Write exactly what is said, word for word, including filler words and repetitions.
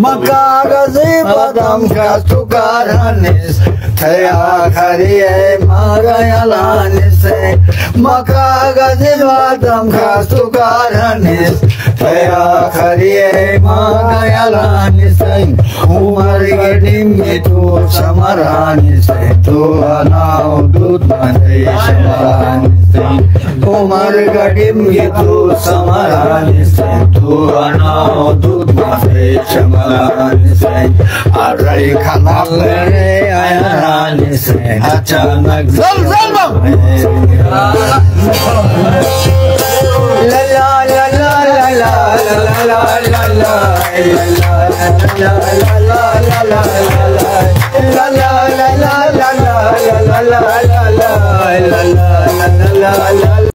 Maka gazi badam kastukaranis Thaya khariye magayalanis Maka gazi badam kastukaranis Thaya khariye magayalanis Umar gadim itu samaranis Tu anau dut mandai samaranis Umar gadim itu samaranis Tu anau dut mandai samaranis Arai khanak le ayaranis Achanak Zal zal bang La la la la la la la la la la la la la la